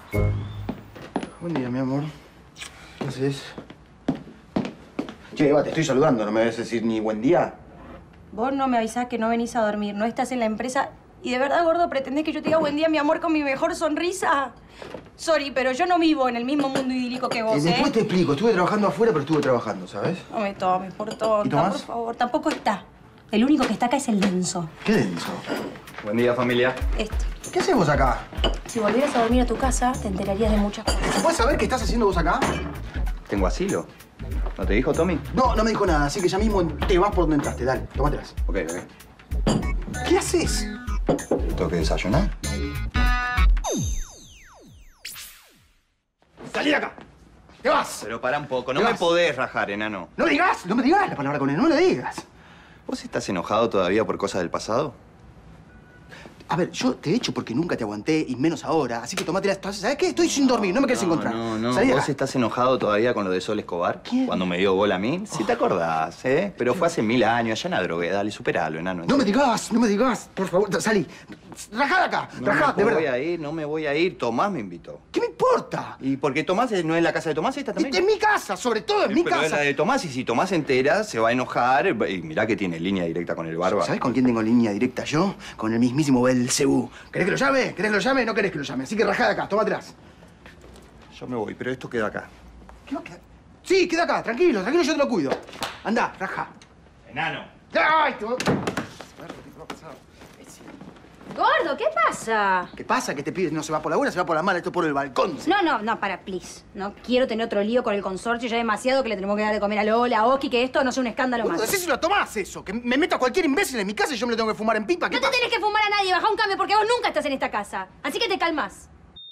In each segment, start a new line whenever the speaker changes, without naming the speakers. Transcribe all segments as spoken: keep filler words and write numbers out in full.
Buen día, mi amor. ¿Qué haces? Che, Eva, te estoy saludando. ¿No me vas a decir ni buen día?
Vos no me avisás que no venís a dormir, no estás en la empresa. ¿Y de verdad, gordo, pretendés que yo te diga buen día, mi amor, con mi mejor sonrisa? Sorry, pero yo no vivo en el mismo mundo idílico que vos,
Eh,
¿eh?
después te explico. Estuve trabajando afuera, pero estuve trabajando, ¿sabes?
No me tomes, por tonta,
¿Y Tomás?
por favor. Tampoco está. El único que está acá es el denso.
¿Qué denso?
Buen día, familia.
Este.
¿Qué haces vos acá?
Si volvieras a dormir a tu casa, te enterarías de muchas cosas.
¿Se puede saber qué estás haciendo vos acá?
¿Tengo asilo? ¿No te dijo, Tommy?
No, no me dijo nada, así que ya mismo te vas por donde entraste. Dale, tómatelas.
Ok, ok.
¿Qué haces?
¿Tengo que desayunar?
¡Salí de acá! ¡Te vas!
Pero para un poco, no
¿Qué
me
vas?
podés rajar, enano.
¡No me digas! ¡No me digas la palabra con él! ¡No le digas!
¿Vos estás enojado todavía por cosas del pasado?
A ver, yo te echo porque nunca te aguanté, y menos ahora. Así que tomate las... ¿Sabes qué? Estoy sin dormir, no me quieres encontrar.
No, no,
Salí de
¿Vos
acá.
estás enojado todavía con lo de Sol Escobar?
¿Quién?
Cuando me dio bola a mí. Si te acordás, ¿eh? Pero fue hace mil años, allá en la drogué. Dale, superalo, enano.
No me digas, no me digas. Por favor, salí. Rajá de acá,
No
rajá,
me
de
voy
verdad.
a ir, no me voy a ir. Tomás me invitó.
¿Qué me importa?
¿Y por qué Tomás no es la casa de Tomás esta también?
Es mi casa, sobre todo, es mi
Pero es
casa.
la de Tomás, y si Tomás se entera, se va a enojar. Y mirá que tiene línea directa con el barba.
¿Sabes con quién tengo línea directa yo? Con el mismísimo Belcebú. ¿Querés que lo llame? ¿Querés que lo llame? No querés que lo llame. Así que rajá de acá, toma atrás.
Yo me voy, pero esto queda acá.
¿Qué va a quedar? Sí, queda acá, tranquilo, tranquilo, yo te lo cuido. Andá, rajá.
Enano.
¡Ay! Te voy...
Gordo, ¿qué pasa?
¿Qué pasa? Que te pides no se va por la buena, se va por la mala, esto por el balcón.
No, no, no, para, please. No quiero tener otro lío con el consorcio. Ya demasiado que le tenemos que dar de comer a Lola, a Oski, que esto no sea un escándalo
Boludo,
más.
decíselo a Tomás eso, que me meto a cualquier imbécil en mi casa y yo me lo tengo que fumar en pipa. ¿Qué
No te
pasa?
tenés que fumar a nadie, baja un cambio porque vos nunca estás en esta casa. Así que te calmas.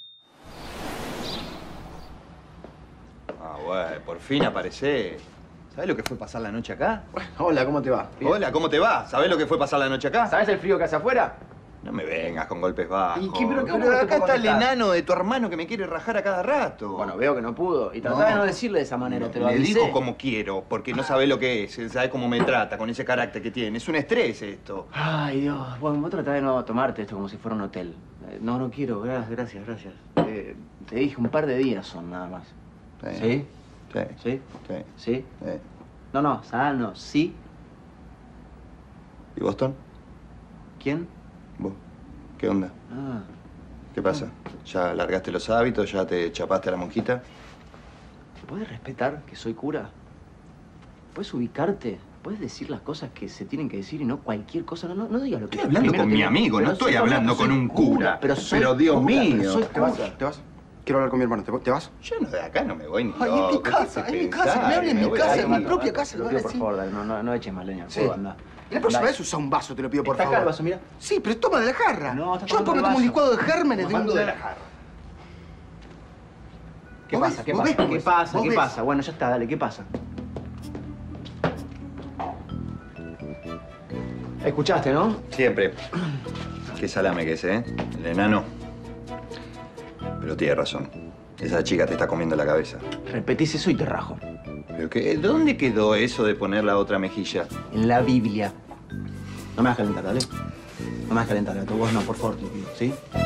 Ah, bueno, por fin aparecés. ¿Sabés lo que fue pasar la noche acá?
Hola, ¿cómo te va?
Hola, ¿cómo te va? ¿Sabés lo que fue pasar la noche acá?
¿Sabes el frío que hace afuera?
No me vengas con golpes bajos.
¿Y qué? ¿Pero qué?
Pero
¿Cómo no te
acá
puedo
está el
contestar?
enano de tu hermano que me quiere rajar a cada rato.
Bueno, veo que no pudo. Y tratá
No.
de no decirle de esa manera, te lo
Le
avisé.
digo como quiero, porque no sabe lo que es, sabe cómo me trata, con ese carácter que tiene. Es un estrés esto.
Ay, Dios. Bueno, vos tratá de no tomarte esto como si fuera un hotel. Eh, No, no quiero. Gracias, gracias, gracias. Eh, te dije, un par de días son nada más. ¿Sí?
Sí.
¿Sí?
Sí.
¿Sí?
Sí.
No, no, sano, sí.
¿Y Boston?
¿Quién?
¿Vos? ¿Qué onda?
Ah.
¿Qué pasa? ¿Ya largaste los hábitos? ¿Ya te chapaste a la monjita?
¿Puedes respetar que soy cura? ¿Puedes ubicarte? ¿Puedes decir las cosas que se tienen que decir y no cualquier cosa? No, no, no digas lo que...
Estoy hablando
primero
con
que
mi
no-
amigo,
pero
no estoy
soy-
hablando
soy
con un cura.
Pero, soy
Pero, Dios
cura,
mío.
pero soy
¿Te vas?
cura.
¿Te vas? Quiero hablar con mi hermano. ¿Te, te vas?
Yo no de acá no me voy ni
Ay,
loco.
es mi
¿Qué
casa,
te
es mi
pensás?
casa, que me hable en mi
voy
casa,
a
en mi
ir.
propia casa.
Te lo
lo
pido,
van a
por
decir.
favor, dale, no, no, no eches más leña.
Sí.
Puedo andar.
Y la próxima
Dale.
vez usa un vaso, te lo pido, por
Está acá
favor.
el vaso, mira.
Sí, pero toma de la jarra.
No, está
Yo después
tomando
me
el
tomo un
vaso.
licuado de gérmenes de
Tomando
un...
de la jarra.
¿Qué
¿Vos
pasa?
ves?
¿Qué
¿Vos
pasa?
ves cómo
¿Qué
es?
pasa?
¿Vos
¿Qué
ves?
pasa? Bueno, ya está, dale, ¿qué pasa? Escuchaste, ¿no?
Siempre. Qué salame que es, ¿eh? El enano. Pero tiene razón. Esa chica te está comiendo la cabeza.
Repetís eso y te rajo.
¿Pero qué? ¿Dónde quedó eso de poner la otra mejilla?
En la Biblia. No me hagas calentar, dale. No me hagas calentar, gato. Vos no, por favor, te lo pido, ¿sí?